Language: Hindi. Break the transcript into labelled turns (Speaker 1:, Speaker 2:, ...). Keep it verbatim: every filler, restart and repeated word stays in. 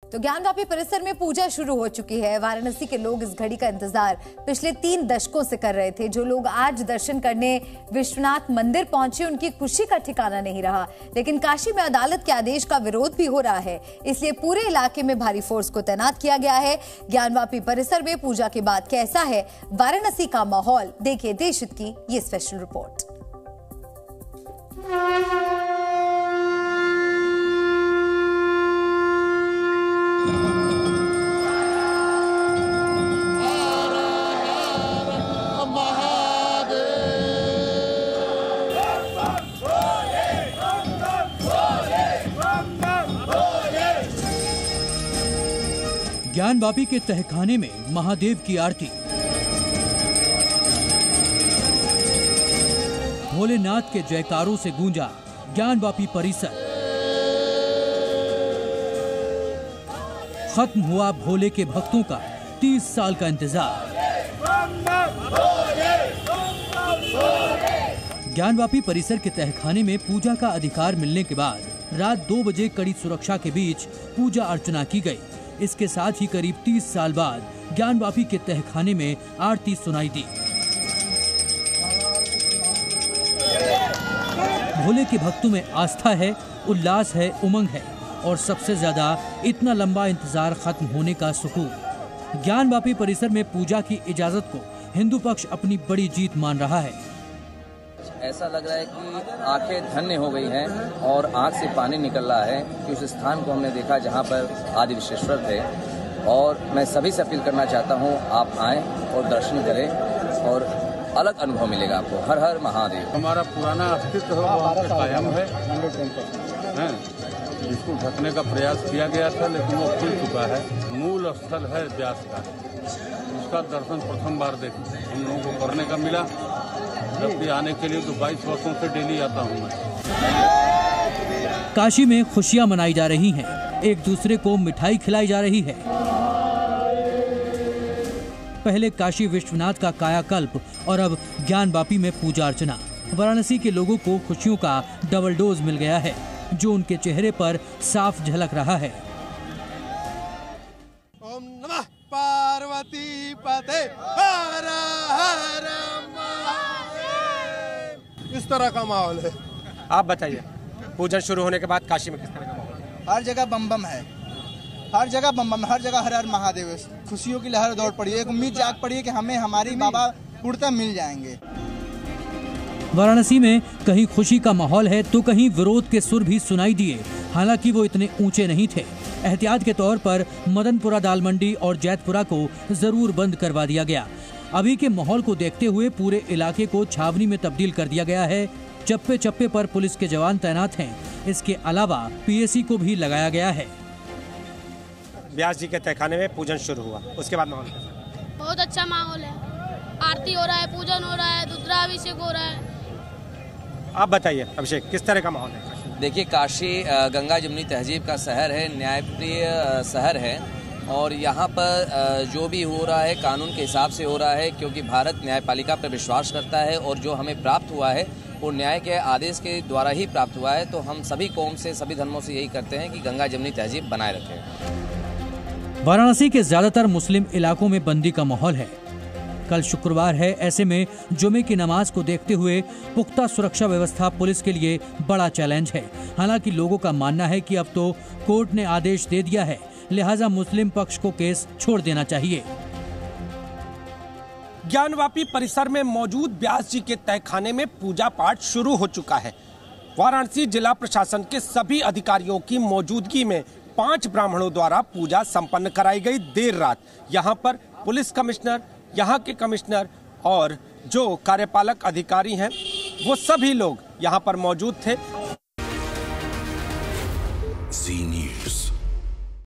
Speaker 1: तो ज्ञानवापी परिसर में पूजा शुरू हो चुकी है। वाराणसी के लोग इस घड़ी का इंतजार पिछले तीन दशकों से कर रहे थे। जो लोग आज दर्शन करने विश्वनाथ मंदिर पहुंचे, उनकी खुशी का ठिकाना नहीं रहा। लेकिन काशी में अदालत के आदेश का विरोध भी हो रहा है, इसलिए पूरे इलाके में भारी फोर्स को तैनात किया गया है। ज्ञानवापी परिसर में पूजा के बाद कैसा है वाराणसी का माहौल, देखिए देशहित की ये स्पेशल रिपोर्ट।
Speaker 2: ज्ञानवापी के तहखाने में महादेव की आरती, भोलेनाथ के जयकारों से गूंजा ज्ञानवापी परिसर। खत्म हुआ भोले के भक्तों का तीस साल का इंतजार। ज्ञानवापी परिसर के तहखाने में पूजा का अधिकार मिलने के बाद रात दो बजे कड़ी सुरक्षा के बीच पूजा अर्चना की गई। इसके साथ ही करीब तीस साल बाद ज्ञानवापी के तहखाने में आरती सुनाई दी। भोले के भक्तों में आस्था है, उल्लास है, उमंग है और सबसे ज्यादा इतना लंबा इंतजार खत्म होने का सुकून। ज्ञानवापी परिसर में पूजा की इजाजत को हिंदू पक्ष अपनी बड़ी जीत मान रहा है।
Speaker 3: ऐसा लग रहा है कि आंखें धन्य हो गई हैं और आंख से पानी निकल रहा है कि उस स्थान को हमने देखा जहां पर आदि विश्वेश्वर थे। और मैं सभी से अपील करना चाहता हूं, आप आएं और दर्शन करें और अलग अनुभव मिलेगा आपको। हर हर महादेव।
Speaker 4: हमारा पुराना अस्तित्व है वहाँ पे कायम है, है जिसको ढकने का प्रयास किया गया था, लेकिन वो खुल चुका है। मूल स्थल है व्यास का, उसका दर्शन प्रथम बार देख हम लोगों को करने का मिला। जब भी आने के लिए तो बाईस वर्षों से डेली आता हूँ मैं।
Speaker 2: काशी में खुशियां मनाई जा रही हैं, एक दूसरे को मिठाई खिलाई जा रही है। पहले काशी विश्वनाथ का कायाकल्प और अब ज्ञानवापी में पूजा अर्चना। वाराणसी के लोगों को खुशियों का डबल डोज मिल गया है, जो उनके चेहरे पर साफ झलक रहा है।
Speaker 5: ओम नमः पार्वती पते हर हर महादेव। इस तरह का माहौल है।
Speaker 6: आप बताइए, पूजन शुरू होने के बाद काशी में किस तरह का माहौल?
Speaker 7: हर जगह बम बम है, हर जगह बम बम, हर जगह हर हर महादेव। खुशियों की लहर दौड़ पड़ी है, एक उम्मीद जाग पड़ी है कि हमें हमारी बाबा पूर्णतः मिल जाएंगे।
Speaker 2: वाराणसी में कहीं खुशी का माहौल है तो कहीं विरोध के सुर भी सुनाई दिए। हालांकि वो इतने ऊंचे नहीं थे। एहतियात के तौर पर मदनपुरा दाल मंडी और जैतपुरा को जरूर बंद करवा दिया गया। अभी के माहौल को देखते हुए पूरे इलाके को छावनी में तब्दील कर दिया गया है। चप्पे चप्पे पर पुलिस के जवान तैनात हैं। इसके अलावा पीएसी को भी लगाया गया है।
Speaker 6: व्यास जी के तहखाने में पूजन शुरू हुआ, उसके बाद माहौल
Speaker 8: बहुत अच्छा माहौल है। आरती हो रहा है, पूजन हो रहा है, रुद्राभिषेक हो रहा है।
Speaker 6: आप बताइए अभिषेक, किस तरह का माहौल है?
Speaker 3: देखिए, काशी गंगा जमुनी तहजीब का शहर है, न्यायप्रिय शहर है और यहाँ पर जो भी हो रहा है कानून के हिसाब से हो रहा है, क्योंकि भारत न्यायपालिका पर विश्वास करता है और जो हमें प्राप्त हुआ है वो न्याय के आदेश के द्वारा ही प्राप्त हुआ है। तो हम सभी कौम से, सभी धर्मों से यही करते हैं कि गंगा जमुनी तहजीब बनाए रखें।
Speaker 2: वाराणसी के ज्यादातर मुस्लिम इलाकों में बंदी का माहौल है। कल शुक्रवार है, ऐसे में जुमे की नमाज को देखते हुए पुख्ता सुरक्षा व्यवस्था पुलिस के लिए बड़ा चैलेंज है। हालांकि लोगों का मानना है कि अब तो कोर्ट ने आदेश दे दिया है, लिहाजा मुस्लिम पक्ष को केस छोड़ देना चाहिए।
Speaker 9: ज्ञानवापी परिसर में मौजूद व्यास जी के तहखाने में पूजा पाठ शुरू हो चुका है। वाराणसी जिला प्रशासन के सभी अधिकारियों की मौजूदगी में पांच ब्राह्मणों द्वारा पूजा संपन्न कराई गई। देर रात यहाँ पर पुलिस कमिश्नर, यहाँ के कमिश्नर और जो कार्यपालक अधिकारी हैं वो सभी लोग यहाँ पर मौजूद थे।